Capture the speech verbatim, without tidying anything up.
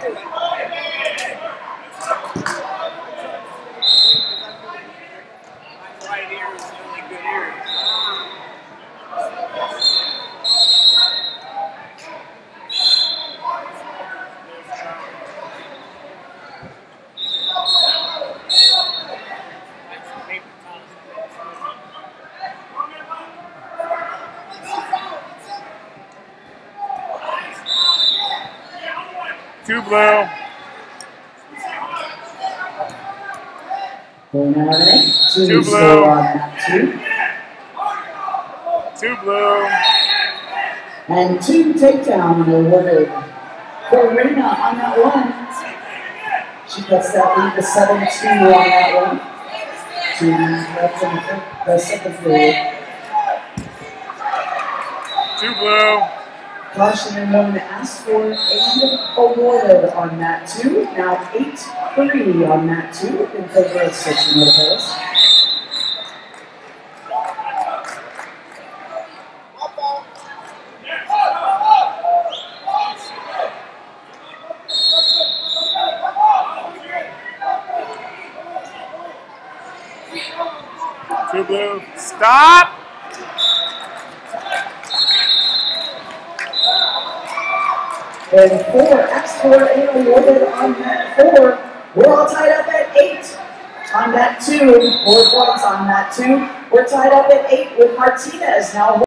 Two blue. Two, two blue. Two. Two blue. And two takedown awarded for Rena on that one. She cuts that lead to seven two on that one. To left in the second period. Two blue. Caution and one asked for and awarded on that two. Now eight three on that two in favor of six Notifies. Two blue. Stop! And four, asked for and awarded on that four. We're all tied up at eight on that two. Four points on that two. We're tied up at eight with Martinez now.